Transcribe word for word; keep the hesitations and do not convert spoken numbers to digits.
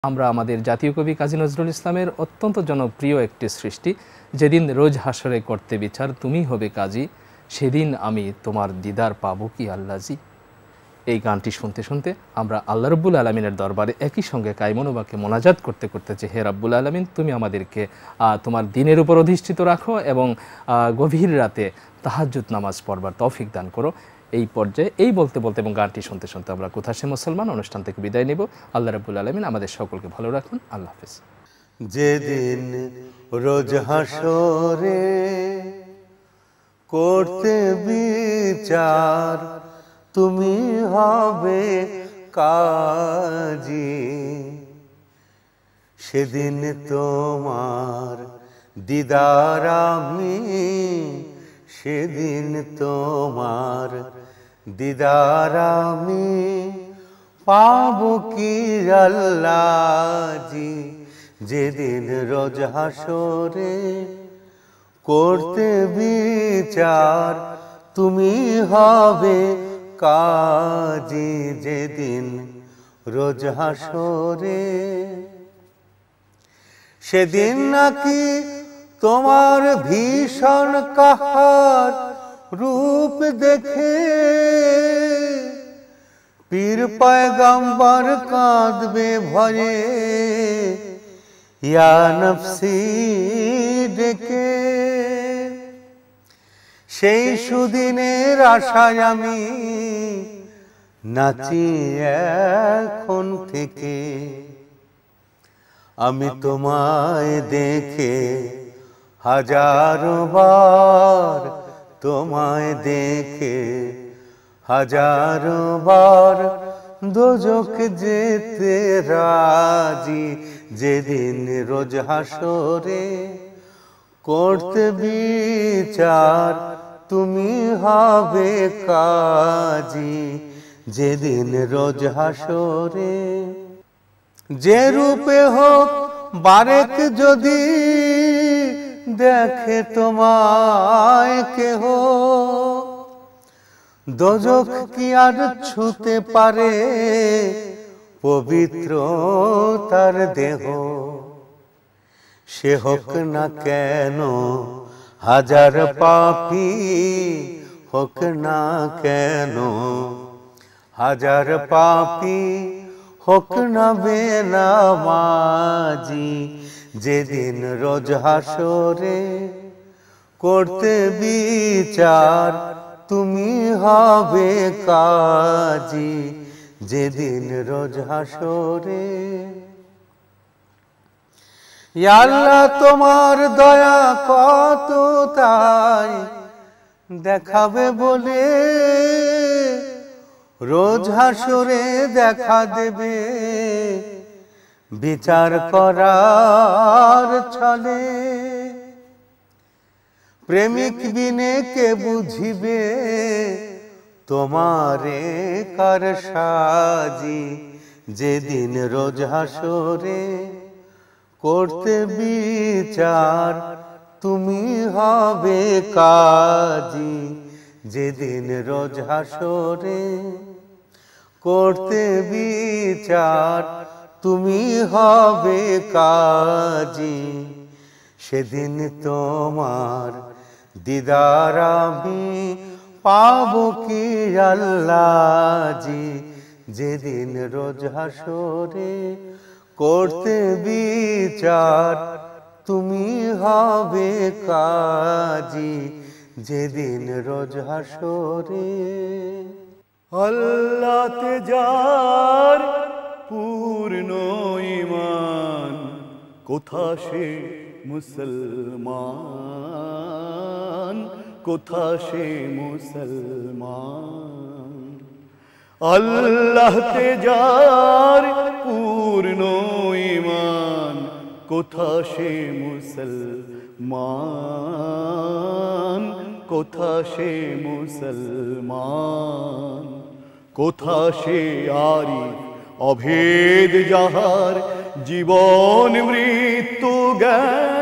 আমরা আমাদের জাতীয় কবি কাজী নজরুল ইসলামের অত্যন্ত জনপ্রিয় একটি সৃষ্টি, যেদিন রোজ হাসরে করতে বিচার তুমি হবে কাজী, সেদিন আমি তোমার দিদার পাবো কি আল্লাজি। এই গানটি শুনতে শুনতে আমরা আল্লাহ রব্বুল আলমিনের দরবারে একই সঙ্গে কায়মনোবাকে মোনাজাত করতে করতে যে হে রব্বুল আলমিন, তুমি আমাদেরকে তোমার দিনের উপর অধিষ্ঠিত রাখো এবং গভীর রাতে তাহাজ্জুদ নামাজ পড়বার তৌফিক দান করো। এই পর্যায়ে এই বলতে বলতে এবং গানটি শুনতে শুনতে আমরা কোথা সে মুসলমান অনুষ্ঠান থেকে বিদায় নেব। আল্লাহ রাব্বুল আলামিন আমাদের সকলকে ভালো রাখুন। আল্লাহ হাফেজ। যেদিন রোজ হাসরে করতে বিচার তুমি হবে কাজী, সেদিন তোমার দিদার আমি, সেদিন তোমার দিদার আমি পাবো কি আল্লাহজি। যেদিন রোজ হাসরে করতে বিচার তুমি হবে কাজী, যেদিন রোজ হাসরে। সেদিন নাকি তোমার ভীষণ কাহার রূপ দেখে পীর পয়গম্বর কাঁদবে ভয়ে, ইয়া নফসি ডেকে। সেই সুদিনের আশায় আমি নাচি এখন থেকে, আমি তোমায় দেখে হাজারো বার, তোমায় দেখে হাজারো বার দোজখ যেতে রাজি। যেদিন রোজ হাসরে করতে বিচার তুমি হবে কাজী, যেদিন রোজ হাসরে। যে রূপে হোক বারেক যদি দেখে তোমায় কেহ, দোজখ কি আর ছুতে পারে পবিত্র তার দেহ। সে হোক না কেন হাজার পাপী, হোক না কেন হাজার পাপী, হোক না বেনামাজি। যেদিন রোজ হাসরে করতে বিচার তুমি হবে কাজী, যেদিন রোজ হাসরে। ইয়া আল্লাহ তোমার দয়া কত তাই দেখাবে বলে, রোজ হাসরে দেখা দেবে বিচার করার ছলে। প্রেমিক বিনে কে বুঝিবে তোমারে কার সাজি, যেদিন রোজ হাসরে করতে বিচার তুমি হবে কাজী, যেদিন রোজ হাসরে করতে বিচার তুমি হবে কাজী, সেদিন তোমার দিদার আমি পাবো কি আল্লাহজি। যেদিন রোজ হাসরে করতে বিচার তুমি হবে কাজী, যেদিন রোজ হাসরে। আল্লাহতে যার পূর্ণ ঈমান, কোথা সে মুসলমান, কোথা সে মুসলমান। আল্লাহতে যার পূর্ণ ঈমান, কোথা সে মুসলমান, কোথা সে মুসলমান। কোথা সে আরিফ অভেদ যাহার জীবন মৃত্যু জ্ঞান,